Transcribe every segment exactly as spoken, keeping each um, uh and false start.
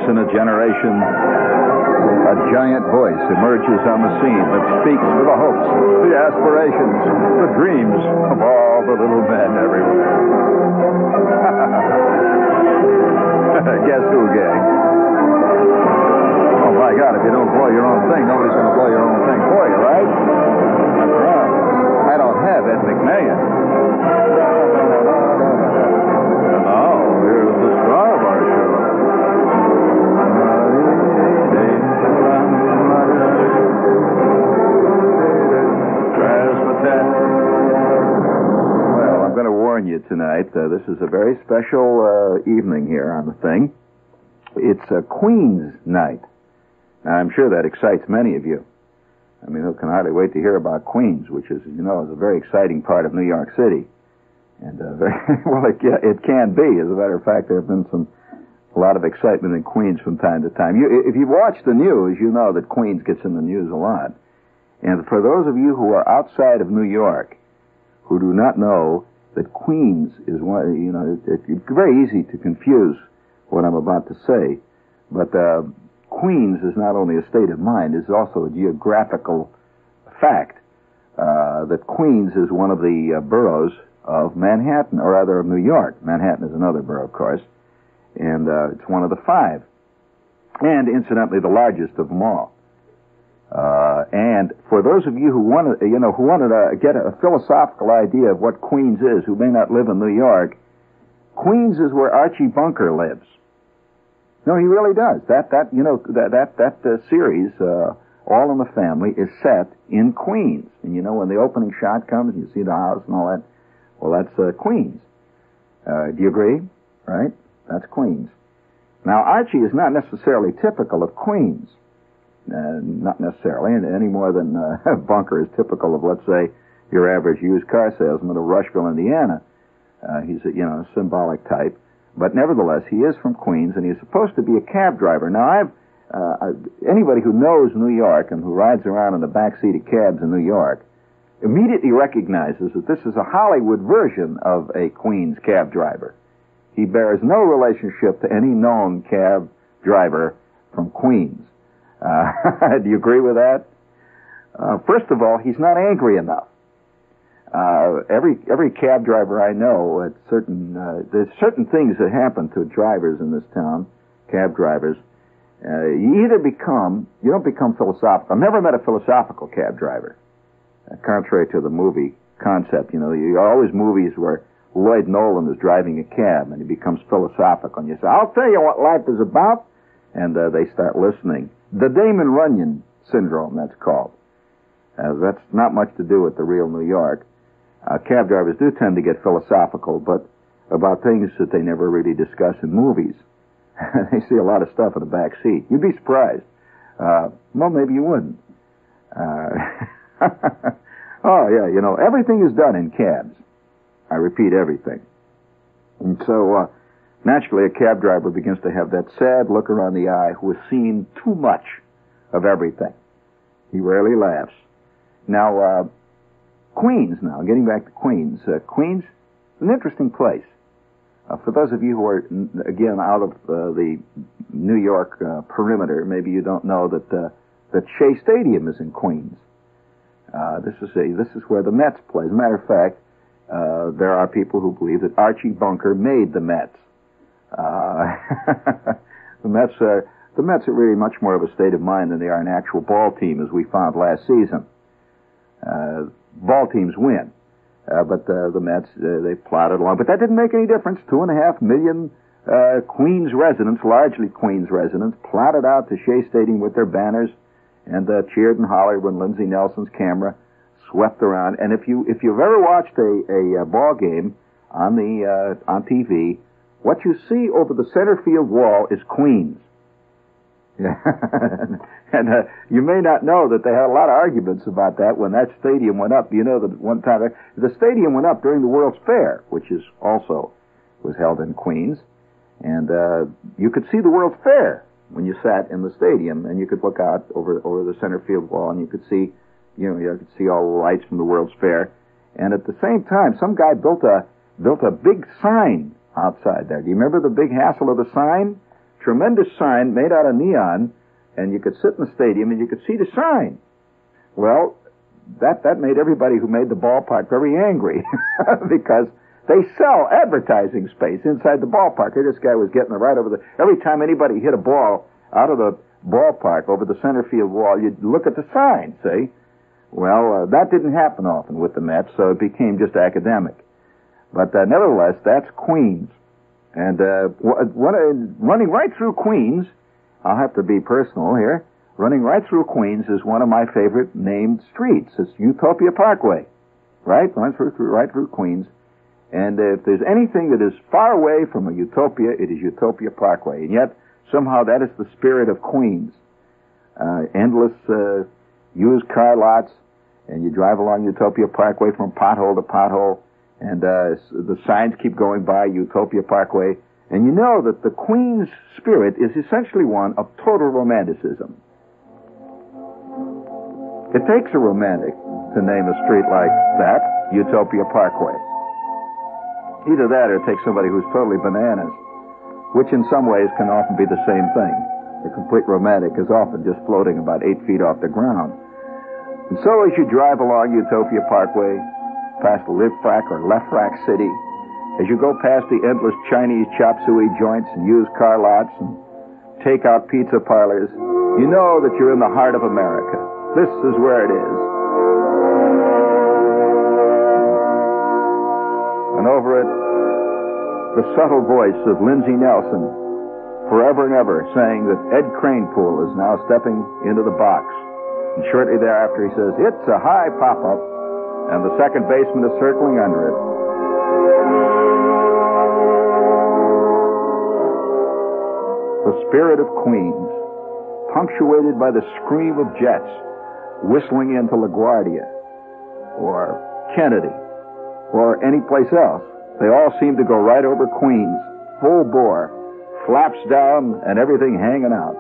in a generation, a giant voice emerges on the scene that speaks for the hopes, the aspirations, the dreams of all the little men everywhere. Guess who, gang? Oh, my God, if you don't blow your own thing, nobody's going to blow your own thing for you, right? That's right. I don't have Ed McMahon. And now, here's the star of our show. Well, I'm going to warn you tonight. Uh, this is a very special uh, evening here on the thing. It's a Queen's night. Now, I'm sure that excites many of you. I mean, who can hardly wait to hear about Queens, which is, you know, is a very exciting part of New York City. And, uh, very, well, it, it can be. As a matter of fact, there have been some, a lot of excitement in Queens from time to time. You, if you watch the news, you know that Queens gets in the news a lot. And for those of you who are outside of New York, who do not know that Queens is one, you know, it, it's very easy to confuse what I'm about to say, but, uh, Queens is not only a state of mind, it's also a geographical fact uh, that Queens is one of the uh, boroughs of Manhattan, or rather of New York. Manhattan is another borough, of course, and uh, it's one of the five, and incidentally the largest of them all. Uh, and for those of you who want to, you know, who want to uh, get a philosophical idea of what Queens is, who may not live in New York, Queens is where Archie Bunker lives. No, he really does. That, that, you know, that, that, that uh, series, uh, All in the Family, is set in Queens. And you know, when the opening shot comes, and you see the house and all that, well, that's, uh, Queens. Uh, do you agree? Right? That's Queens. Now, Archie is not necessarily typical of Queens. Uh, not necessarily, any more than, uh, Bunker is typical of, let's say, your average used car salesman of Rushville, Indiana. Uh, he's a, you know, a symbolic type. But nevertheless, he is from Queens, and he's supposed to be a cab driver. Now, I've uh, anybody who knows New York and who rides around in the backseat of cabs in New York immediately recognizes that this is a Hollywood version of a Queens cab driver. He bears no relationship to any known cab driver from Queens. Uh, do you agree with that? Uh, first of all, he's not angry enough. Uh, every every cab driver I know, at certain uh, there's certain things that happen to drivers in this town, cab drivers. Uh, you either become, you don't become philosophical. I've never met a philosophical cab driver, uh, contrary to the movie concept. You know, you always movies where Lloyd Nolan is driving a cab and he becomes philosophical, and you say, "I'll tell you what life is about," and uh, they start listening. The Damon Runyon syndrome, that's called. Uh, that's not much to do with the real New York. Uh, cab drivers do tend to get philosophical, but about things that they never really discuss in movies. They see a lot of stuff in the back seat. You'd be surprised. Uh, well, maybe you wouldn't. Uh, oh, yeah, you know, everything is done in cabs. I repeat, everything. And so, uh, naturally, a cab driver begins to have that sad look around the eye who has seen too much of everything. He rarely laughs. Now, uh, Queens now, getting back to Queens. Uh, Queens is an interesting place. Uh, for those of you who are, again, out of uh, the New York uh, perimeter, maybe you don't know that uh, that Shea Stadium is in Queens. Uh, this is a this is where the Mets play. As a matter of fact, uh, there are people who believe that Archie Bunker made the Mets. Uh, the Mets are the Mets are really much more of a state of mind than they are an actual ball team, as we found last season. Uh, ball teams win, uh, but uh, the Mets, uh, they plodded along. But that didn't make any difference. Two and a half million uh, Queens residents, largely Queens residents, plodded out to Shea Stadium with their banners and uh, cheered and hollered when Lindsey Nelson's camera swept around. And if you if you've ever watched a, a ball game on the uh, on T V, what you see over the center field wall is Queens. Yeah. And uh, you may not know that they had a lot of arguments about that when that stadium went up. You know that one time the stadium went up during the World's Fair, which is also was held in Queens, and uh, you could see the World's Fair when you sat in the stadium, and you could look out over over the center field wall, and you could see, you know, you could see all the lights from the World's Fair, and at the same time, some guy built a built a big sign outside there. Do you remember the big hassle of the sign? tremendous sign made out of neon, and you could sit in the stadium and you could see the sign. Well, that, that made everybody who made the ballpark very angry because they sell advertising space inside the ballpark. Here this guy was getting it right over the... Every time anybody hit a ball out of the ballpark over the center field wall, you'd look at the sign, see? Well, uh, that didn't happen often with the Mets, so it became just academic. But uh, nevertheless, that's Queens. And uh, one, uh, running right through Queens, I'll have to be personal here, running right through Queens is one of my favorite named streets. It's Utopia Parkway, right? Right through, through, right through Queens. And uh, if there's anything that is far away from a utopia, it is Utopia Parkway. And yet, somehow that is the spirit of Queens. Uh, endless uh, used car lots, and you drive along Utopia Parkway from pothole to pothole, and uh, the signs keep going by Utopia Parkway, and you know that the Queens spirit is essentially one of total romanticism. It takes a romantic to name a street like that, Utopia Parkway. Either that or it takes somebody who's totally bananas, which in some ways can often be the same thing. The complete romantic is often just floating about eight feet off the ground. And so as you drive along Utopia Parkway, past Live-Frack or Left-Frack City, as you go past the endless Chinese chop suey joints and used car lots and take-out pizza parlors, you know that you're in the heart of America. This is where it is. And over it, the subtle voice of Lindsey Nelson, forever and ever, saying that Ed Kranepool is now stepping into the box. And shortly thereafter he says, "It's a high pop-up," and the second baseman is circling under it. The spirit of Queens, punctuated by the scream of jets whistling into LaGuardia or Kennedy or any place else. They all seem to go right over Queens, full bore, flaps down and everything hanging out.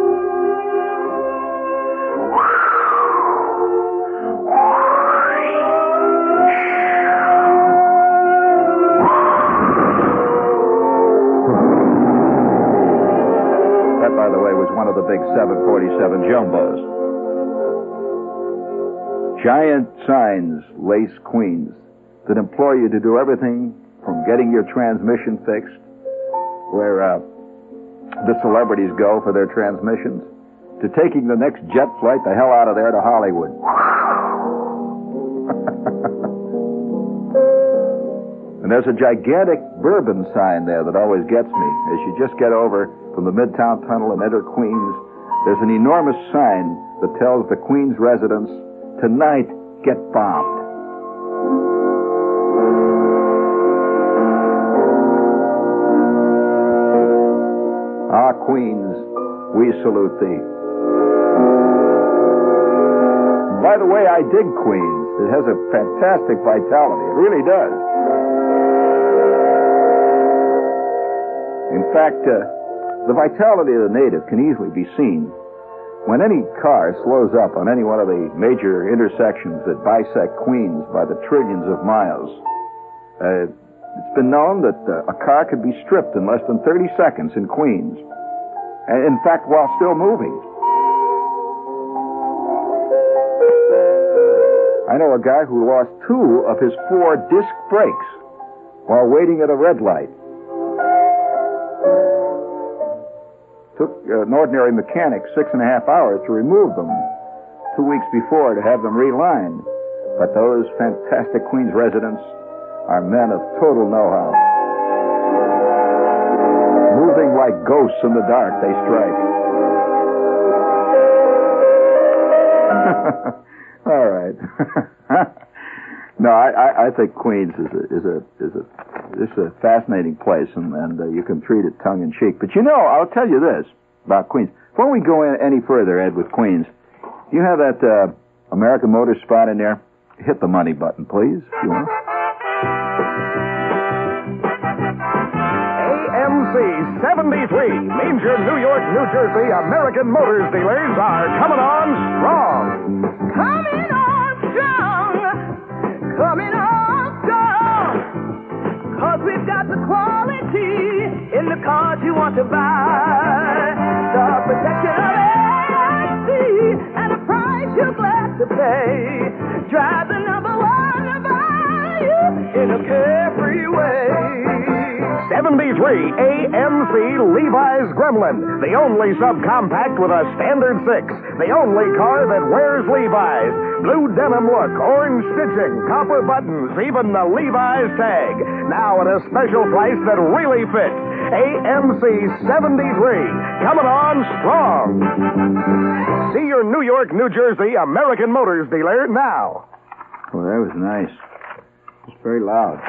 That, by the way, was one of the big seven forty-seven jumbos. Giant signs lace Queens that implore you to do everything from getting your transmission fixed, where uh, the celebrities go for their transmissions, to taking the next jet flight the hell out of there to Hollywood. And there's a gigantic bourbon sign there that always gets me. As you just get over from the Midtown Tunnel and enter Queens, there's an enormous sign that tells the Queens residents, "Tonight, get bombed." Ah, Queens, we salute thee. By the way, I dig Queens. It has a fantastic vitality. It really does. In fact, uh, the vitality of the native can easily be seen when any car slows up on any one of the major intersections that bisect Queens by the trillions of miles. Uh, it's been known that uh, a car could be stripped in less than thirty seconds in Queens. And in fact, while still moving. I know a guy who lost two of his four disc brakes while waiting at a red light. Took uh, an ordinary mechanic six and a half hours to remove them, two weeks before to have them relined. But those fantastic Queens residents are men of total know-how. Moving like ghosts in the dark, they strike. All right. No, I, I, I think Queens is a is a is a is a fascinating place, and, and uh, you can treat it tongue in cheek. But you know, I'll tell you this about Queens. Before we go in any further, Ed, with Queens, you have that uh, American Motor spot in there. Hit the money button, please. If you want. A M C seventy-three, Manger, New York, New Jersey, American Motors dealers are coming on strong. Coming on strong. Coming on strong. Cause we've got the quality in the cars you want to buy. day. Drive the number one by you in a carefree way. seventy-three A M C Levi's Gremlin, the only subcompact with a standard six, the only car that wears Levi's. Blue denim look, orange stitching, copper buttons, even the Levi's tag. Now at a special price that really fits. A M C seventy-three, coming on strong. See your New York, New Jersey American Motors dealer now. Well, that was nice. It's very loud.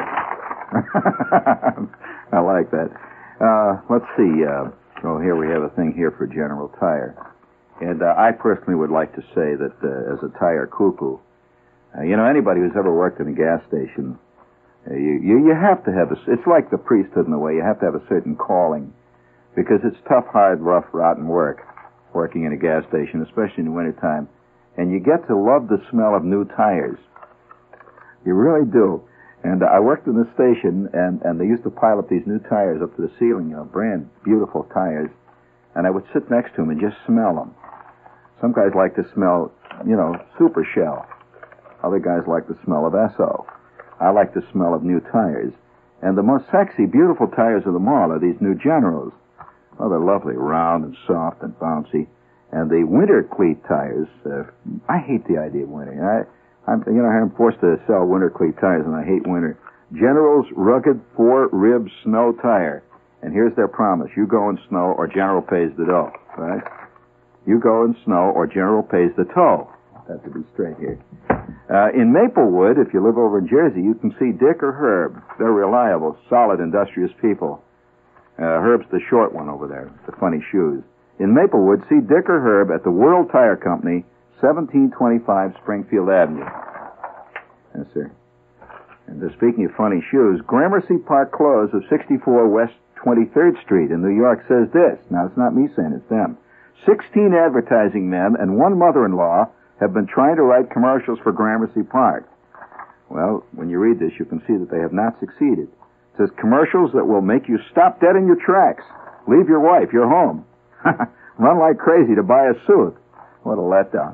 I like that. Uh, let's see. Uh, oh, here we have a thing here for General Tire. And uh, I personally would like to say that uh, as a tire cuckoo, uh, you know, anybody who's ever worked in a gas station, uh, you, you you have to have a, it's like the priesthood in a way, you have to have a certain calling, because it's tough, hard, rough, rotten work, working in a gas station, especially in the wintertime. And you get to love the smell of new tires. You really do. And uh, I worked in the station, and, and they used to pile up these new tires up to the ceiling, you know, brand beautiful tires. And I would sit next to them and just smell them. Some guys like to smell, you know, Super Shell. Other guys like the smell of S O. I like the smell of new tires. And the most sexy, beautiful tires of them all are these new Generals. Oh, they're lovely, round and soft and bouncy. And the winter cleat tires, uh, I hate the idea of winter. I, I'm, you know, I'm forced to sell winter cleat tires, and I hate winter. General's rugged four-rib snow tire. And here's their promise. You go in snow or General pays the dough, right? You go in snow or General pays the tow. That to be straight here. Uh, in Maplewood, if you live over in Jersey, you can see Dick or Herb. They're reliable, solid, industrious people. Uh, Herb's the short one over there, the funny shoes. In Maplewood, see Dick or Herb at the World Tire Company, seventeen twenty-five Springfield Avenue. Yes, sir. And uh, speaking of funny shoes, Gramercy Park Clothes of sixty-four West twenty-third Street in New York says this. Now, it's not me saying, it's them. Sixteen advertising men and one mother-in-law have been trying to write commercials for Gramercy Park. Well, when you read this, you can see that they have not succeeded. It says commercials that will make you stop dead in your tracks. Leave your wife, your home. Run like crazy to buy a suit. What a letdown.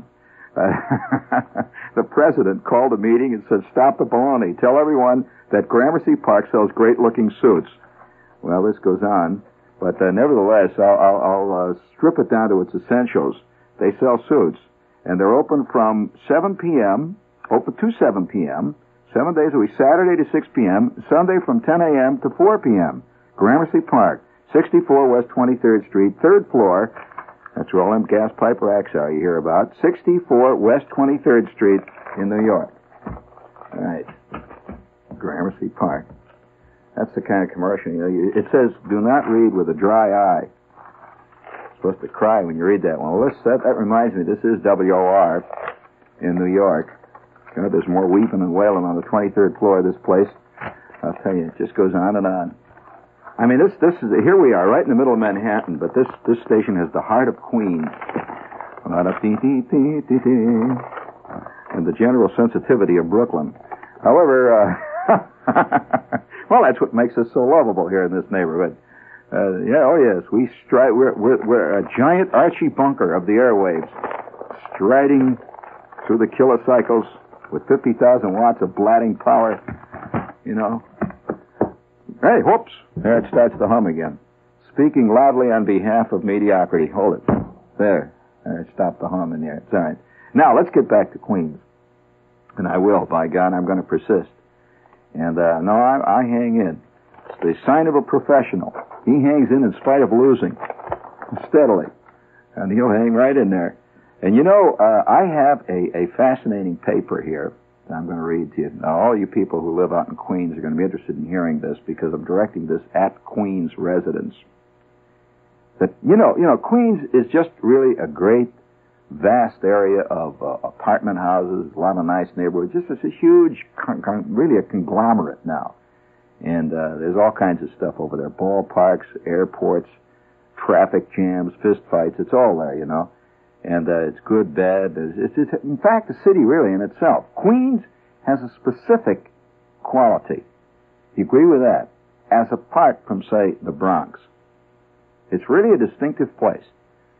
Uh, the president called a meeting and said, stop the baloney. Tell everyone that Gramercy Park sells great-looking suits. Well, this goes on, but uh, nevertheless, I'll, I'll, I'll uh, strip it down to its essentials. They sell suits, and they're open from seven p.m., open to seven p.m., seven days a week, Saturday to six p.m., Sunday from ten a.m. to four p.m., Gramercy Park, sixty-four West twenty-third Street, third floor. That's where all them gas pipe racks are you hear about. sixty-four West twenty-third Street in New York. All right. Gramercy Park. That's the kind of commercial, you know. You, it says, do not read with a dry eye. You're supposed to cry when you read that one. Well, this, that, that reminds me, this is W O R in New York. You know, there's more weeping and wailing on the twenty-third floor of this place. I'll tell you, it just goes on and on. I mean, this this is here we are, right in the middle of Manhattan, but this this station has the heart of Queens, and the general sensitivity of Brooklyn. However, uh, well, that's what makes us so lovable here in this neighborhood. Uh, yeah, oh yes, we stride. We're, we're we're a giant Archie Bunker of the airwaves, striding through the kilocycles with fifty thousand watts of blatting power. You know. Hey, whoops! There it starts to hum again. Speaking loudly on behalf of mediocrity. Hold it. There. There, it stopped the hum in there. It's all right. Now, let's get back to Queens. And I will, by God, I'm going to persist. And, uh, no, I, I hang in. It's the sign of a professional. He hangs in in spite of losing. Steadily. And he'll hang right in there. And, you know, uh, I have a, a fascinating paper here I'm going to read to you. Now, all you people who live out in Queens are going to be interested in hearing this because I'm directing this at Queens residents. That, you know, you know, Queens is just really a great, vast area of uh, apartment houses, a lot of nice neighborhoods. Just it's a huge, con- con- really a conglomerate now. And uh, there's all kinds of stuff over there. Ballparks, airports, traffic jams, fist fights. It's all there, you know. And uh, it's good, bad. It's, it's, it's, in fact, a city really in itself. Queens has a specific quality. You agree with that? As apart from, say, the Bronx. It's really a distinctive place.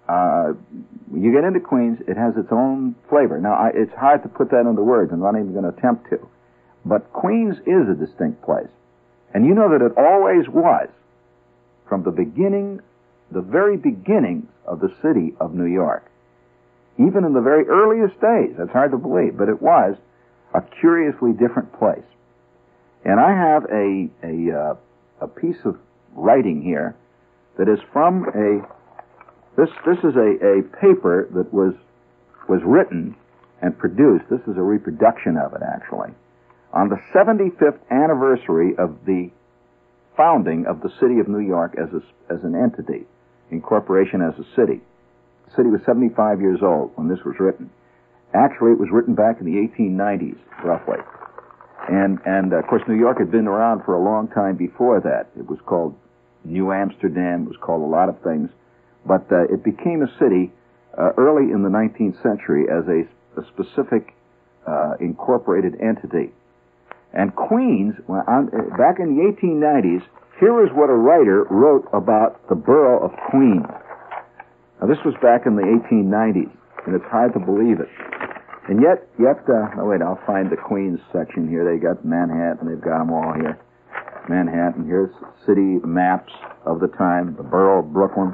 uh, you get into Queens, it has its own flavor. Now, I, it's hard to put that into words. I'm not even going to attempt to. But Queens is a distinct place. And you know that it always was, from the beginning, the very beginnings of the city of New York. Even in the very earliest days, that's hard to believe, but it was a curiously different place. And I have a a, uh, a piece of writing here that is from a this this is a, a paper that was was written and produced. This is a reproduction of it, actually, on the seventy-fifth anniversary of the founding of the city of New York as a, as an entity, incorporation as a city. The city was seventy-five years old when this was written. Actually, it was written back in the eighteen nineties, roughly. And, and uh, of course, New York had been around for a long time before that. It was called New Amsterdam. It was called a lot of things. But uh, it became a city uh, early in the nineteenth century as a, a specific uh, incorporated entity. And Queens, well, on, uh, back in the eighteen nineties, here is what a writer wrote about the borough of Queens. Now, this was back in the eighteen nineties, and it's hard to believe it. And yet, yet, uh, oh wait, I'll find the Queens section here. They got Manhattan, they've got them all here. Manhattan, here's city maps of the time, the borough of Brooklyn.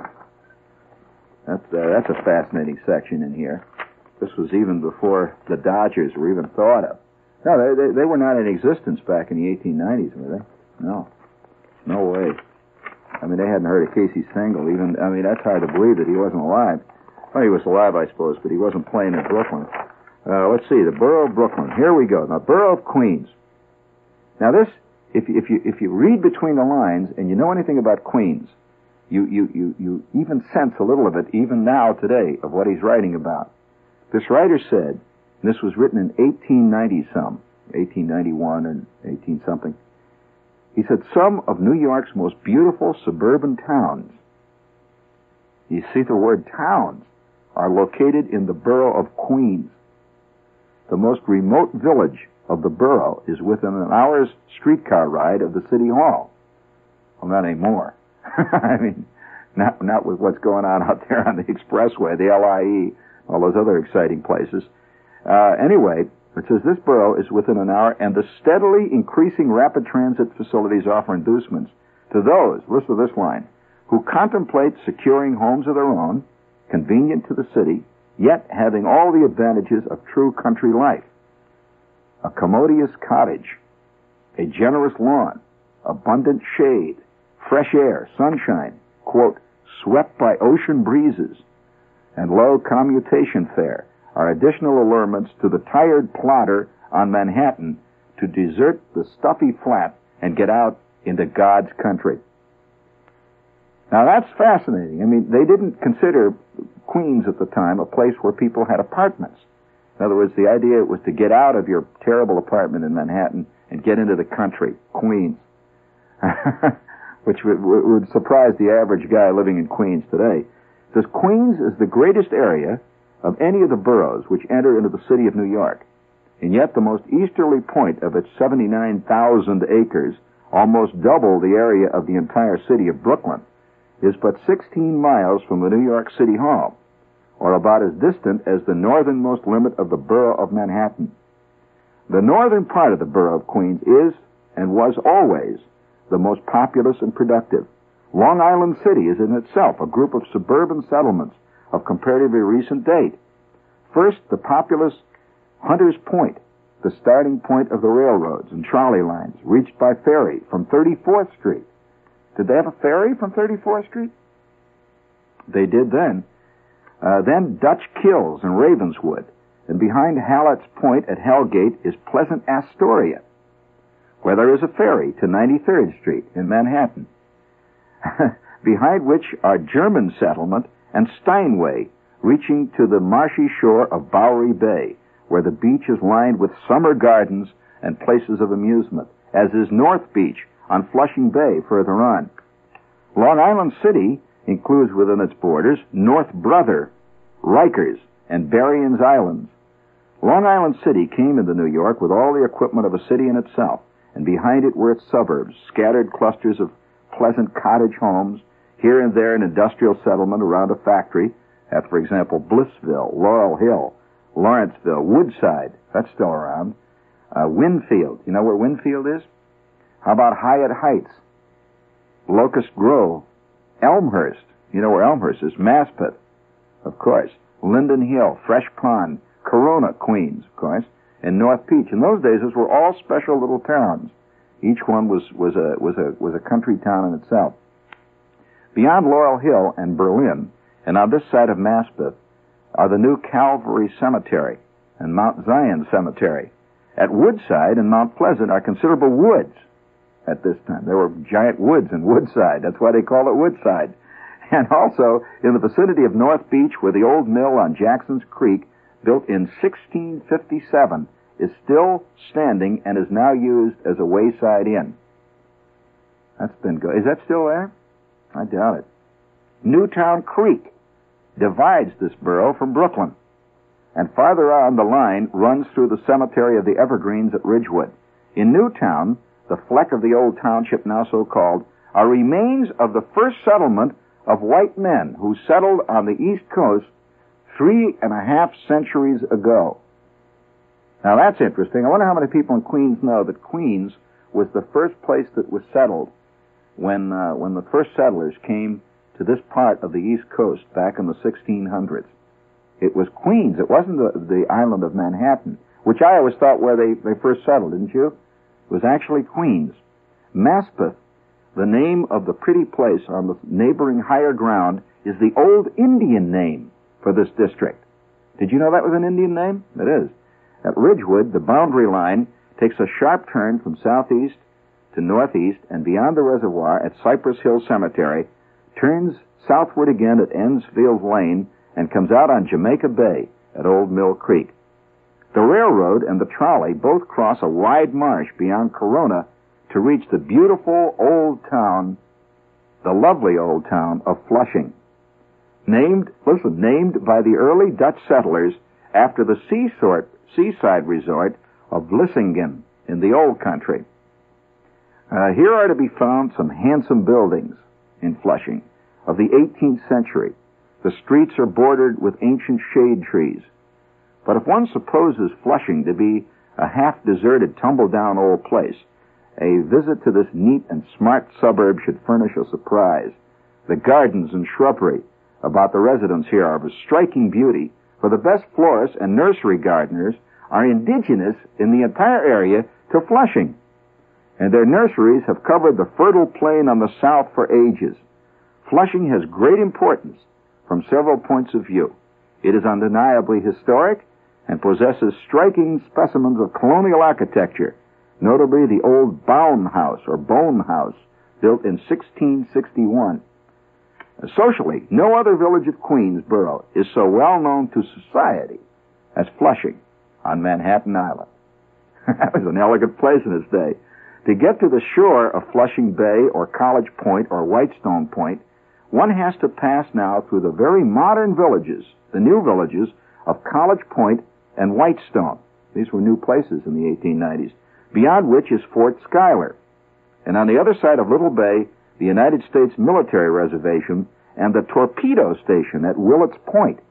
That's, uh, that's a fascinating section in here. This was even before the Dodgers were even thought of. No, they, they, they were not in existence back in the eighteen nineties, were they? No. No way. I mean, they hadn't heard of Casey Stengel. Even, I mean, that's hard to believe that he wasn't alive. Well, he was alive, I suppose, but he wasn't playing in Brooklyn. Uh, let's see, the borough of Brooklyn. Here we go. Now, borough of Queens. Now, this, if, if you if you read between the lines and you know anything about Queens, you, you, you, you even sense a little of it, even now, today, of what he's writing about. This writer said, and this was written in eighteen ninety some, eighteen ninety-one and eighteen something, he said, some of New York's most beautiful suburban towns, you see the word towns, are located in the borough of Queens. The most remote village of the borough is within an hour's streetcar ride of the city hall. Well, not anymore. I mean, not, not with what's going on out there on the expressway, the L I E, all those other exciting places. Uh, anyway, it says this borough is within an hour, and the steadily increasing rapid transit facilities offer inducements to those, listen to this line, who contemplate securing homes of their own, convenient to the city, yet having all the advantages of true country life. A commodious cottage, a generous lawn, abundant shade, fresh air, sunshine, quote, swept by ocean breezes, and low commutation fare are additional allurements to the tired plodder on Manhattan to desert the stuffy flat and get out into God's country. Now, that's fascinating. I mean, they didn't consider Queens at the time a place where people had apartments. In other words, the idea was to get out of your terrible apartment in Manhattan and get into the country, Queens, which would, would surprise the average guy living in Queens today. It says, Queens is the greatest area of any of the boroughs which enter into the city of New York, and yet the most easterly point of its seventy-nine thousand acres, almost double the area of the entire city of Brooklyn, is but sixteen miles from the New York City Hall, or about as distant as the northernmost limit of the borough of Manhattan. The northern part of the borough of Queens is, and was always, the most populous and productive. Long Island City is in itself a group of suburban settlements of comparatively recent date. First, the populous Hunter's Point, the starting point of the railroads and trolley lines, reached by ferry from thirty-fourth Street. Did they have a ferry from thirty-fourth Street? They did then. Uh, then Dutch Kills and Ravenswood, and behind Hallett's Point at Hellgate is Pleasant Astoria, where there is a ferry to ninety-third Street in Manhattan, behind which are German Settlement and Steinway, reaching to the marshy shore of Bowery Bay, where the beach is lined with summer gardens and places of amusement, as is North Beach on Flushing Bay further on. Long Island City includes within its borders North Brother, Rikers, and Berrien's Islands. Long Island City came into New York with all the equipment of a city in itself, and behind it were its suburbs, scattered clusters of pleasant cottage homes, here and there an industrial settlement around a factory, at, for example, Blissville, Laurel Hill, Lawrenceville, Woodside. That's still around. Uh, Winfield. You know where Winfield is? How about Hyatt Heights? Locust Grove. Elmhurst. You know where Elmhurst is? Maspeth, of course. Linden Hill, Fresh Pond, Corona, Queens, of course, and North Beach. In those days, those were all special little towns. Each one was, was, a, was, a, was a country town in itself. Beyond Laurel Hill and Berlin, and on this side of Maspeth, are the new Calvary Cemetery and Mount Zion Cemetery. At Woodside and Mount Pleasant are considerable woods at this time. There were giant woods in Woodside. That's why they call it Woodside. And also, in the vicinity of North Beach, where the old mill on Jackson's Creek, built in sixteen fifty-seven, is still standing and is now used as a wayside inn. That's been good. Is that still there? I doubt it. Newtown Creek divides this borough from Brooklyn, and farther on the line runs through the cemetery of the Evergreens at Ridgewood. In Newtown, the fleck of the old township now so called, are remains of the first settlement of white men who settled on the East Coast three and a half centuries ago. Now that's interesting. I wonder how many people in Queens know that Queens was the first place that was settled when uh, when the first settlers came to this part of the East Coast back in the sixteen hundreds. It was Queens. It wasn't the, the island of Manhattan, which I always thought where they, they first settled, didn't you? It was actually Queens. Maspeth, the name of the pretty place on the neighboring higher ground, is the old Indian name for this district. Did you know that was an Indian name? It is. At Ridgewood, the boundary line takes a sharp turn from southeast to northeast, and beyond the reservoir at Cypress Hill Cemetery, turns southward again at Ensfield Lane, and comes out on Jamaica Bay at Old Mill Creek. The railroad and the trolley both cross a wide marsh beyond Corona to reach the beautiful old town, the lovely old town of Flushing. Named, listen, named by the early Dutch settlers after the seasort, seaside resort of Vlissingen in the old country. Uh, here are to be found some handsome buildings in Flushing of the eighteenth century. The streets are bordered with ancient shade trees. But if one supposes Flushing to be a half-deserted, tumble-down old place, a visit to this neat and smart suburb should furnish a surprise. The gardens and shrubbery about the residents here are of a striking beauty, for the best florists and nursery gardeners are indigenous in the entire area to Flushing, and their nurseries have covered the fertile plain on the south for ages. Flushing has great importance from several points of view. It is undeniably historic and possesses striking specimens of colonial architecture, notably the old Baum House, or Bone House, built in sixteen sixty-one. Socially, no other village of Queens Borough is so well known to society as Flushing on Manhattan Island. That was an elegant place in its day. To get to the shore of Flushing Bay or College Point or Whitestone Point, one has to pass now through the very modern villages, the new villages of College Point and Whitestone. These were new places in the eighteen nineties, beyond which is Fort Schuyler. And on the other side of Little Bay, the United States Military Reservation and the Torpedo Station at Willets Point.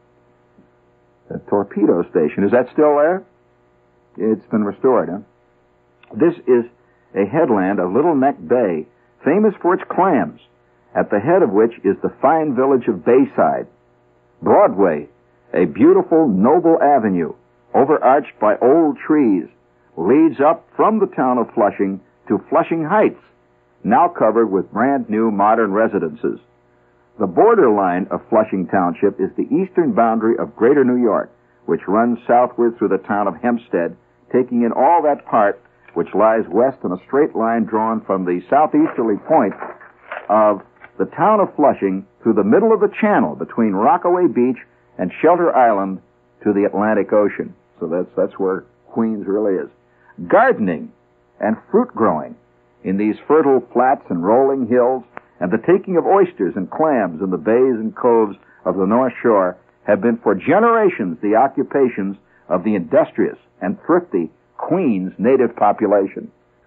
The Torpedo Station, is that still there? It's been restored, huh? This is a headland of Little Neck Bay, famous for its clams, at the head of which is the fine village of Bayside. Broadway, a beautiful, noble avenue, overarched by old trees, leads up from the town of Flushing to Flushing Heights, now covered with brand-new modern residences. The borderline of Flushing Township is the eastern boundary of Greater New York, which runs southward through the town of Hempstead, taking in all that part which lies west in a straight line drawn from the southeasterly point of the town of Flushing through the middle of the channel between Rockaway Beach and Shelter Island to the Atlantic Ocean. So that's, that's where Queens really is. Gardening and fruit growing in these fertile flats and rolling hills, and the taking of oysters and clams in the bays and coves of the North Shore have been for generations the occupations of the industrious and thrifty Queens native population.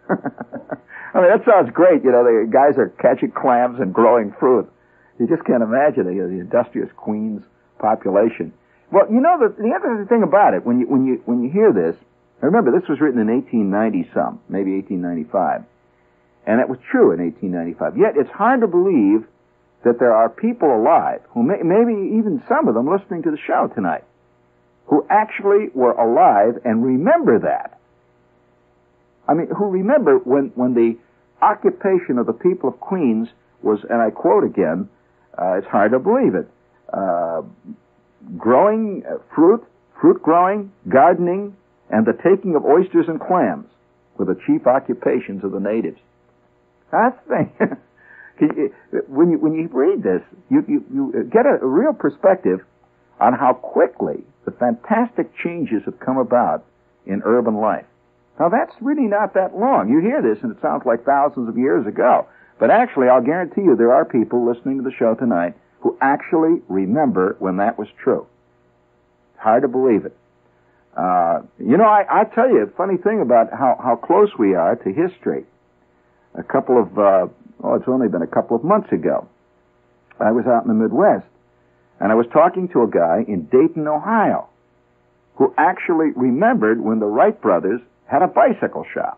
I mean, that sounds great. You know, the guys are catching clams and growing fruit. You just can't imagine the, the industrious Queens population. Well, you know, the, the interesting thing about it, when you, when you, when you hear this, remember, this was written in eighteen ninety some, maybe eighteen ninety-five. And it was true in eighteen ninety-five. Yet it's hard to believe that there are people alive, who may, maybe even some of them listening to the show tonight, who actually were alive and remember that. I mean, who remember when, when the occupation of the people of Queens was, and I quote again, uh, it's hard to believe it, uh, growing uh, fruit, fruit growing, gardening, and the taking of oysters and clams were the chief occupations of the natives. That's the thing. when you when you read this, you you, you get a, a real perspective on how quickly the fantastic changes have come about in urban life. Now, that's really not that long. You hear this, and it sounds like thousands of years ago. But actually, I'll guarantee you there are people listening to the show tonight who actually remember when that was true. It's hard to believe it. Uh, you know, I, I tell you a funny thing about how, how close we are to history. A couple of, uh, oh, it's only been a couple of months ago. I was out in the Midwest, and I was talking to a guy in Dayton, Ohio, who actually remembered when the Wright brothers had a bicycle shop.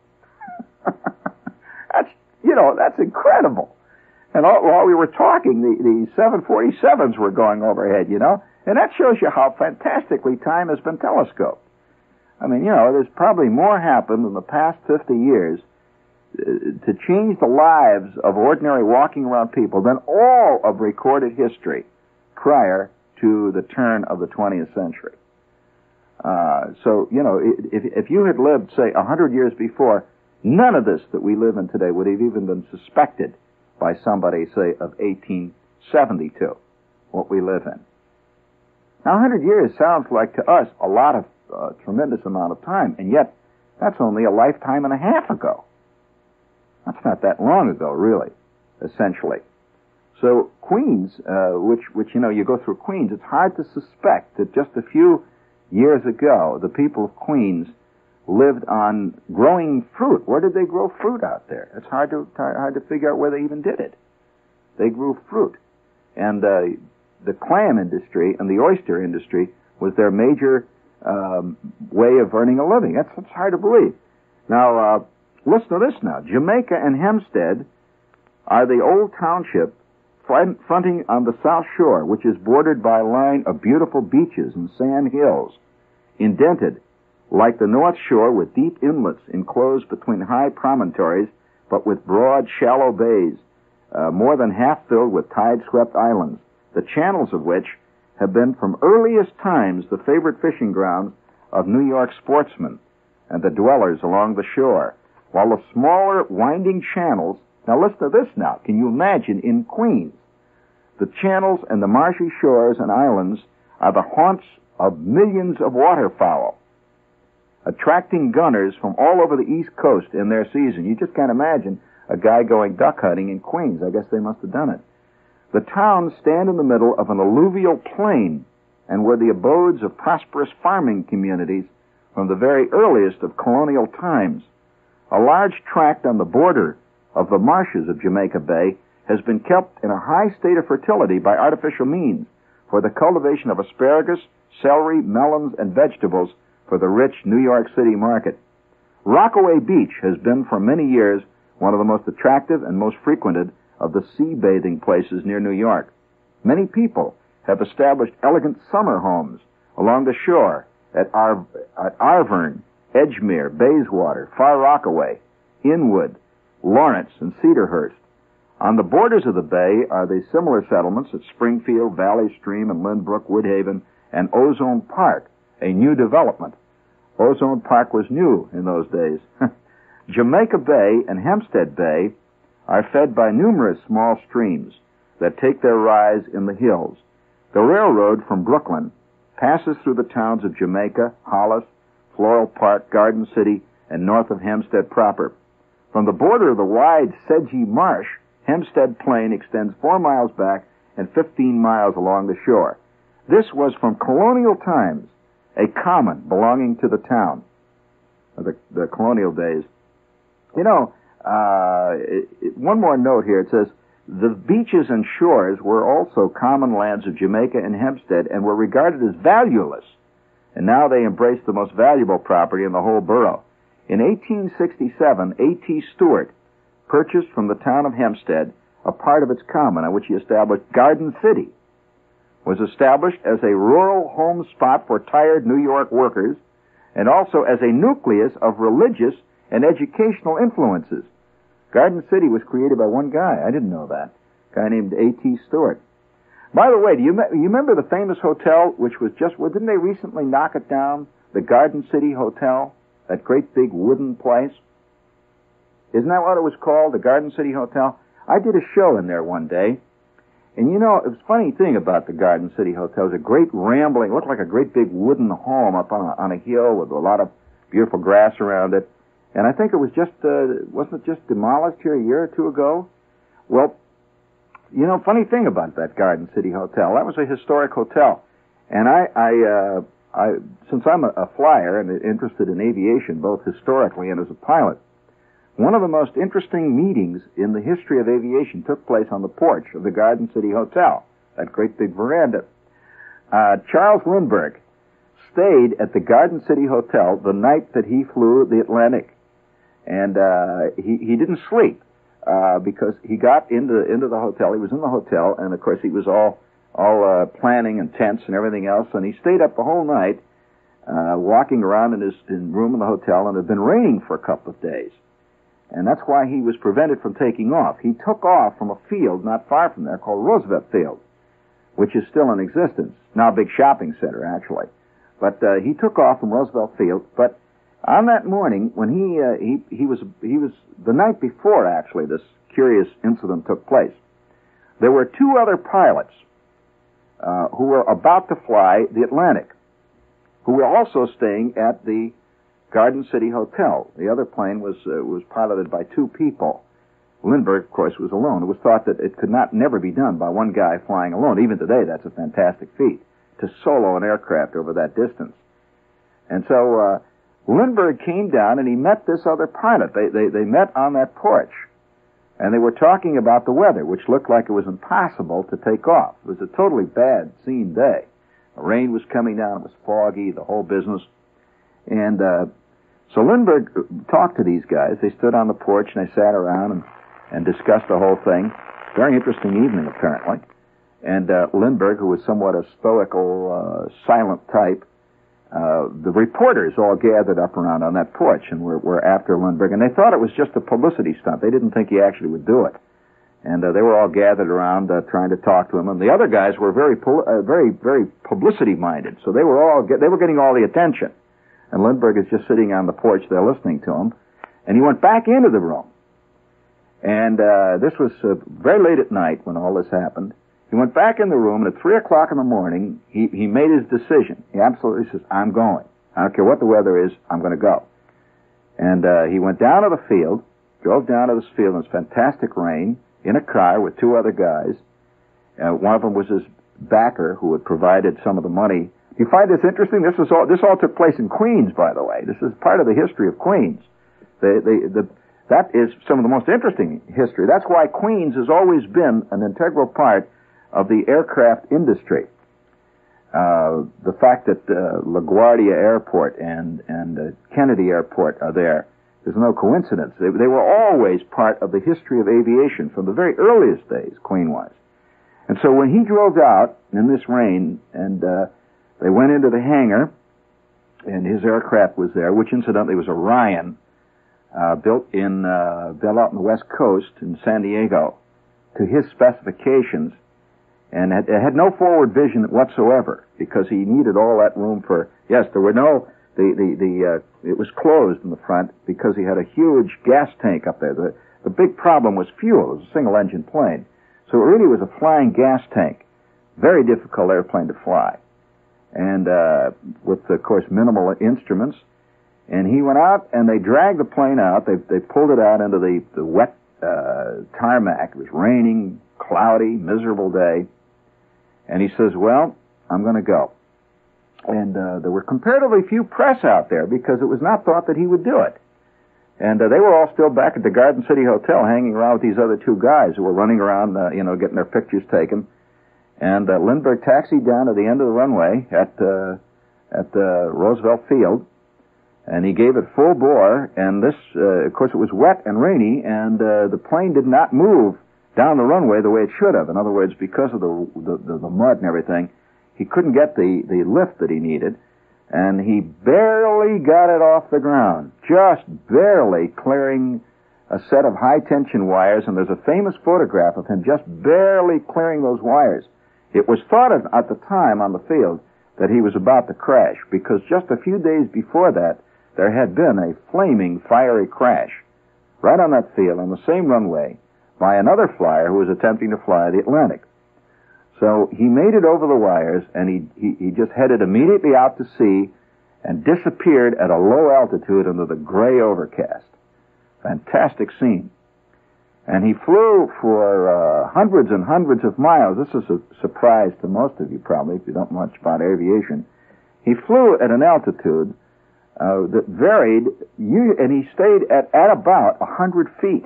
That's, you know, that's incredible. And all, while we were talking, the, the seven forty-sevens were going overhead, you know, and that shows you how fantastically time has been telescoped. I mean, you know, there's probably more happened in the past fifty years uh, to change the lives of ordinary walking around people than all of recorded history prior to the turn of the twentieth century. Uh, so, you know, if, if you had lived, say, a hundred years before, none of this that we live in today would have even been suspected by somebody, say, of eighteen seventy-two, what we live in. Now, a hundred years sounds like, to us, a lot of, uh, tremendous amount of time, and yet, that's only a lifetime and a half ago. That's not that long ago, really, essentially. So, Queens, uh, which, which, you know, you go through Queens, it's hard to suspect that just a few years ago, the people of Queens lived on growing fruit. Where did they grow fruit out there? It's hard to hard to figure out where they even did it. They grew fruit. And uh, the clam industry and the oyster industry was their major um, way of earning a living. That's, that's hard to believe. Now, uh, listen to this now. Jamaica and Hempstead are the old township fronting on the South Shore, which is bordered by a line of beautiful beaches and sand hills, indented like the North Shore with deep inlets enclosed between high promontories, but with broad, shallow bays, uh, more than half filled with tide-swept islands, the channels of which have been from earliest times the favorite fishing grounds of New York sportsmen and the dwellers along the shore, while the smaller, winding channels. Now listen to this now. Can you imagine in Queens? The channels and the marshy shores and islands are the haunts of millions of waterfowl, attracting gunners from all over the East Coast in their season. You just can't imagine a guy going duck hunting in Queens. I guess they must have done it. The towns stand in the middle of an alluvial plain and were the abodes of prosperous farming communities from the very earliest of colonial times. A large tract on the border of the marshes of Jamaica Bay has been kept in a high state of fertility by artificial means for the cultivation of asparagus, celery, melons, and vegetables for the rich New York City market. Rockaway Beach has been for many years one of the most attractive and most frequented of the sea bathing places near New York. Many people have established elegant summer homes along the shore at, Ar- at Arverne, Edgemere, Bayswater, Far Rockaway, Inwood, Lawrence, and Cedarhurst. On the borders of the bay are the similar settlements at Springfield, Valley Stream, and Lynbrook, Woodhaven, and Ozone Park, a new development. Ozone Park was new in those days. Jamaica Bay and Hempstead Bay are fed by numerous small streams that take their rise in the hills. The railroad from Brooklyn passes through the towns of Jamaica, Hollis, Floral Park, Garden City, and north of Hempstead proper. From the border of the wide sedgy marsh, Hempstead Plain extends four miles back and fifteen miles along the shore. This was from colonial times a common belonging to the town, the, the colonial days. You know, uh, it, it, one more note here. It says, the beaches and shores were also common lands of Jamaica and Hempstead and were regarded as valueless. And now they embraced the most valuable property in the whole borough. In eighteen sixty-seven, A T Stewart purchased from the town of Hempstead a part of its common on which he established Garden City. Was established as a rural home spot for tired New York workers and also as a nucleus of religious and educational influences. Garden City was created by one guy. I didn't know that. A guy named A T Stewart. By the way, do you, you remember the famous hotel, which was just, well, didn't they recently knock it down? The Garden City Hotel? That great big wooden place? Isn't that what it was called, the Garden City Hotel? I did a show in there one day, and you know, it was a funny thing about the Garden City Hotel. It was a great rambling, it looked like a great big wooden home up on a, on a hill with a lot of beautiful grass around it. And I think it was just, uh, wasn't it just demolished here a year or two ago? Well, you know, funny thing about that Garden City Hotel, that was a historic hotel. And I, I, uh, I since I'm a, a flyer and interested in aviation, both historically and as a pilot, one of the most interesting meetings in the history of aviation took place on the porch of the Garden City Hotel, that great big veranda. Uh, Charles Lindbergh stayed at the Garden City Hotel the night that he flew the Atlantic. And uh, he, he didn't sleep uh, because he got into into the hotel. He was in the hotel, and of course he was all all uh, planning and tents and everything else. And he stayed up the whole night, uh, walking around in his in room in the hotel. And it had been raining for a couple of days, and that's why he was prevented from taking off. He took off from a field not far from there called Roosevelt Field, which is still in existence now, a big shopping center actually. But uh, he took off from Roosevelt Field, but on that morning, when he, uh, he, he was, he was, the night before, actually, this curious incident took place, there were two other pilots, uh, who were about to fly the Atlantic, who were also staying at the Garden City Hotel. The other plane was, uh, was piloted by two people. Lindbergh, of course, was alone. It was thought that it could not, never be done by one guy flying alone. Even today, that's a fantastic feat, to solo an aircraft over that distance. And so, uh, Lindbergh came down and he met this other pilot. They, they, they met on that porch. And they were talking about the weather, which looked like it was impossible to take off. It was a totally bad scene day. The rain was coming down, it was foggy, the whole business. And uh, so Lindbergh talked to these guys. They stood on the porch and they sat around and, and discussed the whole thing. Very interesting evening, apparently. And uh, Lindbergh, who was somewhat a stoical, uh, silent type, Uh, the reporters all gathered up around on that porch and were, were after Lindbergh, and they thought it was just a publicity stunt. They didn't think he actually would do it. And uh, they were all gathered around uh, trying to talk to him, and the other guys were very, pul- uh, very, very publicity-minded, so they were all get- they were getting all the attention. And Lindbergh is just sitting on the porch there listening to him, and he went back into the room. And uh, this was uh, very late at night when all this happened. He went back in the room, and at three o'clock in the morning, he, he made his decision. He absolutely says, I'm going. I don't care what the weather is, I'm going to go. And uh, he went down to the field, drove down to this field in this fantastic rain, in a car with two other guys. Uh, one of them was his backer, who had provided some of the money. You find this interesting? This was all, this all took place in Queens, by the way. This is part of the history of Queens. The, the, the, that is some of the most interesting history. That's why Queens has always been an integral part of the aircraft industry. Uh, the fact that uh, LaGuardia Airport and, and uh, Kennedy Airport are there is no coincidence. They, they were always part of the history of aviation from the very earliest days, Queen was. And so when he drove out in this rain, and uh, they went into the hangar, and his aircraft was there, which incidentally was a Ryan, uh, built in uh, built out on the West Coast in San Diego to his specifications, and it had no forward vision whatsoever because he needed all that room for, yes, there were no, the, the, the, uh, it was closed in the front because he had a huge gas tank up there. The, the big problem was fuel. It was a single engine plane. So it really was a flying gas tank. Very difficult airplane to fly. And, uh, with, of course, minimal instruments. And he went out and they dragged the plane out. They, they pulled it out into the, the wet, uh, tarmac. It was raining, cloudy, miserable day. And he says, well, I'm going to go. And uh, there were comparatively few press out there because it was not thought that he would do it. And uh, they were all still back at the Garden City Hotel hanging around with these other two guys who were running around, uh, you know, getting their pictures taken. And uh, Lindbergh taxied down to the end of the runway at uh, at uh, Roosevelt Field, and he gave it full bore. And this, uh, of course, it was wet and rainy, and uh, the plane did not move down the runway the way it should have. In other words, because of the the, the, the mud and everything, he couldn't get the, the lift that he needed, and he barely got it off the ground, just barely clearing a set of high-tension wires, and there's a famous photograph of him just barely clearing those wires. It was thought of, at the time on the field that he was about to crash, because just a few days before that, there had been a flaming, fiery crash right on that field on the same runway by another flyer who was attempting to fly the Atlantic. So he made it over the wires, and he, he, he just headed immediately out to sea and disappeared at a low altitude under the gray overcast. Fantastic scene. And he flew for uh, hundreds and hundreds of miles. This is a surprise to most of you, probably, if you don't know much about aviation. He flew at an altitude uh, that varied, and he stayed at, at about one hundred feet.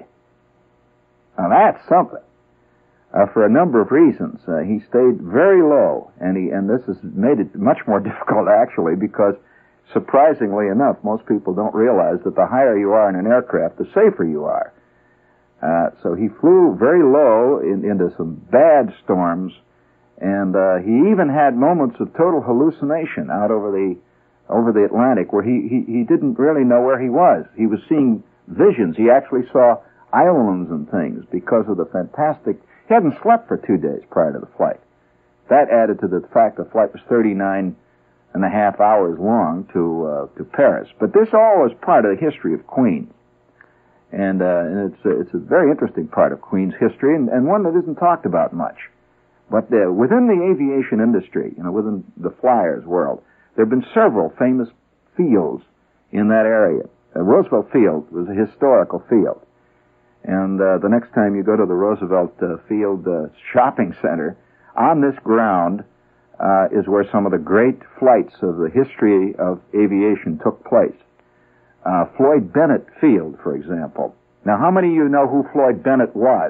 Now, that's something. Uh, for a number of reasons. Uh, he stayed very low, and he and this has made it much more difficult, actually, because, surprisingly enough, most people don't realize that the higher you are in an aircraft, the safer you are. Uh, so he flew very low in, into some bad storms, and uh, he even had moments of total hallucination out over the over the Atlantic, where he, he, he didn't really know where he was. He was seeing visions. He actually saw islands and things because of the fantastic... He hadn't slept for two days prior to the flight. That added to the fact the flight was thirty-nine and a half hours long to uh, to Paris. But this all is part of the history of Queens. And, uh, and it's, a, it's a very interesting part of Queens history, and, and one that isn't talked about much. But uh, within the aviation industry, you know, within the flyers world, there have been several famous fields in that area. Uh, Roosevelt Field was a historical field. And uh, the next time you go to the Roosevelt uh, Field uh, shopping center, on this ground uh, is where some of the great flights of the history of aviation took place. Uh, Floyd Bennett Field, for example. Now, how many of you know who Floyd Bennett was?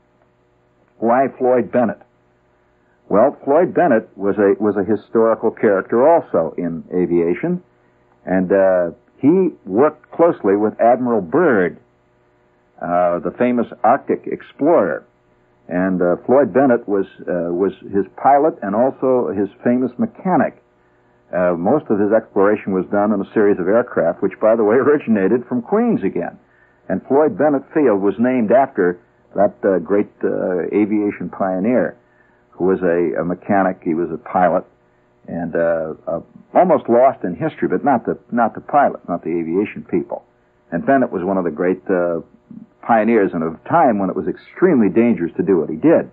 Why Floyd Bennett? Well, Floyd Bennett was a was a historical character also in aviation, and uh, he worked closely with Admiral Byrd, uh, the famous Arctic explorer. And uh, Floyd Bennett was uh, was his pilot and also his famous mechanic. Uh, most of his exploration was done on a series of aircraft, which, by the way, originated from Queens again. And Floyd Bennett Field was named after that uh, great uh, aviation pioneer, who was a, a mechanic. He was a pilot, and uh, uh, almost lost in history, but not the not the pilot, not the aviation people. And Bennett was one of the great uh, pioneers in a time when it was extremely dangerous to do what he did.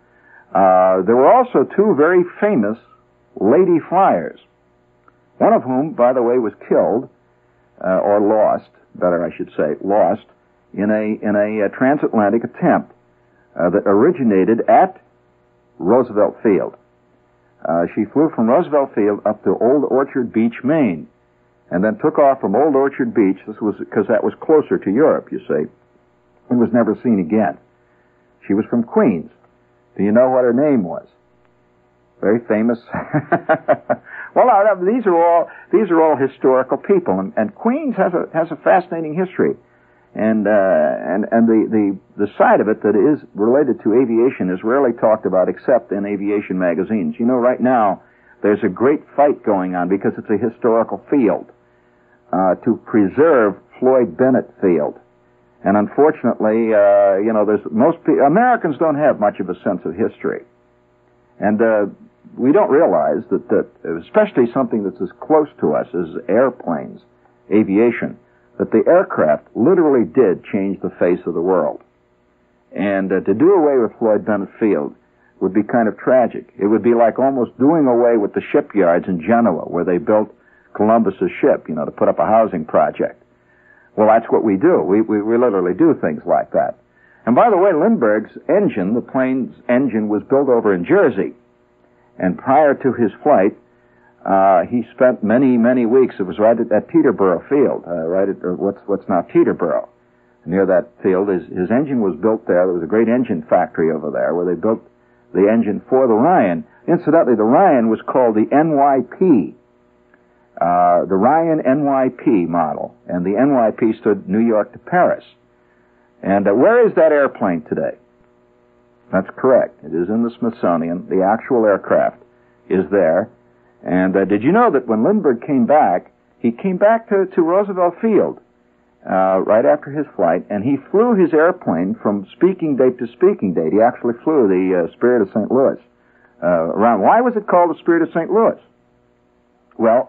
Uh, there were also two very famous lady flyers. One of whom, by the way, was killed, uh, or lost, better I should say, lost, in a in a, a transatlantic attempt uh, that originated at Roosevelt Field. Uh, she flew from Roosevelt Field up to Old Orchard Beach, Maine, and then took off from Old Orchard Beach. This was because that was closer to Europe, you see, and was never seen again. She was from Queens. Do you know what her name was? Very famous. Well, uh, these are all these are all historical people, and, and Queens has a has a fascinating history, and uh, and and the, the the side of it that is related to aviation is rarely talked about except in aviation magazines. You know, right now there's a great fight going on because it's a historical field uh, to preserve Floyd Bennett Field, and unfortunately, uh, you know, there's most pe- Americans don't have much of a sense of history, and. Uh, We don't realize that, that, especially something that's as close to us as airplanes, aviation, that the aircraft literally did change the face of the world. And uh, to do away with Floyd Bennett Field would be kind of tragic. It would be like almost doing away with the shipyards in Genoa where they built Columbus's ship, you know, to put up a housing project. Well, that's what we do. We, we, we literally do things like that. And by the way, Lindbergh's engine, the plane's engine, was built over in Jersey. And prior to his flight, Uh, he spent many, many weeks. It was right at, at Teterboro Field, uh, right at or what's what's now Teterboro. Near that field, his, his engine was built there. There was a great engine factory over there where they built the engine for the Ryan. Incidentally, the Ryan was called the N Y P, uh, the Ryan N Y P model, and the N Y P stood New York to Paris. And uh, where is that airplane today? That's correct. It is in the Smithsonian. The actual aircraft is there. And uh, did you know that when Lindbergh came back, he came back to, to Roosevelt Field uh, right after his flight, and he flew his airplane from speaking date to speaking date. He actually flew the uh, Spirit of Saint Louis uh, around. Why was it called the Spirit of Saint Louis? Well,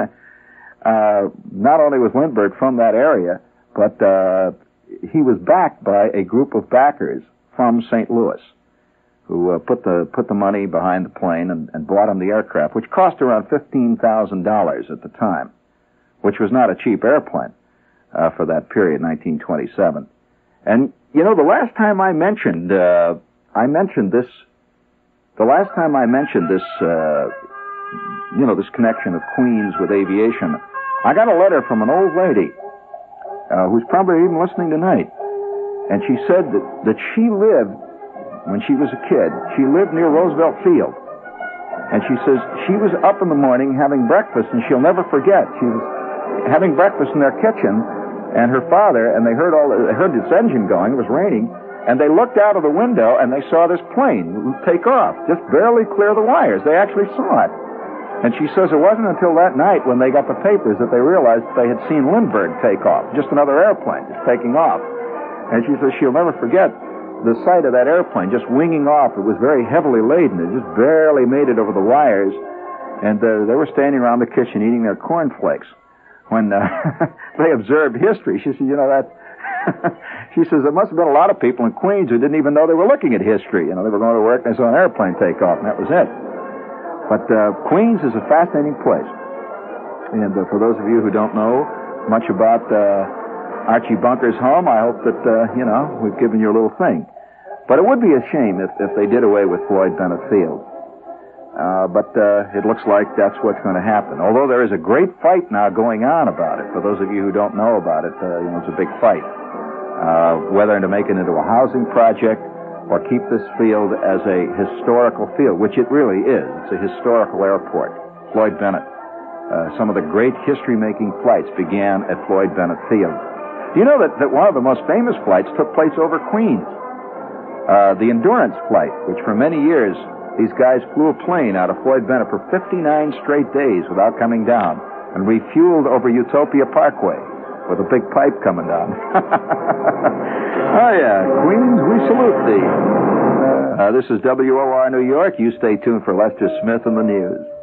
uh, not only was Lindbergh from that area, but uh, he was backed by a group of backers from Saint Louis, who uh, put the put the money behind the plane and, and bought him the aircraft, which cost around fifteen thousand dollars at the time, which was not a cheap airplane uh, for that period, nineteen twenty-seven. And you know, the last time I mentioned uh, I mentioned this, the last time I mentioned this, uh, you know, this connection of Queens with aviation, I got a letter from an old lady uh, who's probably even listening tonight, and she said that that she lived. When she was a kid, she lived near Roosevelt Field. And she says she was up in the morning having breakfast, and she'll never forget. She was having breakfast in their kitchen, and her father, and they heard all, they heard this engine going, it was raining, and they looked out of the window, and they saw this plane take off, just barely clear the wires. They actually saw it. And she says it wasn't until that night when they got the papers that they realized they had seen Lindbergh take off, just another airplane just taking off. And she says she'll never forget the sight of that airplane just winging off. It was very heavily laden. It just barely made it over the wires. And uh, they were standing around the kitchen eating their cornflakes when uh, they observed history. She said, you know, that... she says, there must have been a lot of people in Queens who didn't even know they were looking at history. You know, they were going to work and they saw an airplane take off, and that was it. But uh, Queens is a fascinating place. And uh, for those of you who don't know much about... Uh, Archie Bunker's home, I hope that, uh, you know, we've given you a little thing. But it would be a shame if, if they did away with Floyd Bennett Field. Uh, but uh, it looks like that's what's going to happen. Although there is a great fight now going on about it. For those of you who don't know about it, uh, you know, it's a big fight. Uh, whether to make it into a housing project or keep this field as a historical field, which it really is. It's a historical airport. Floyd Bennett. Uh, some of the great history-making flights began at Floyd Bennett Field. You know that, that one of the most famous flights took place over Queens. Uh, the Endurance flight, which for many years, these guys flew a plane out of Floyd Bennett for fifty-nine straight days without coming down and refueled over Utopia Parkway with a big pipe coming down. Oh, yeah. Queens, we salute thee. Uh, this is W O R New York. You stay tuned for Lester Smith and the news.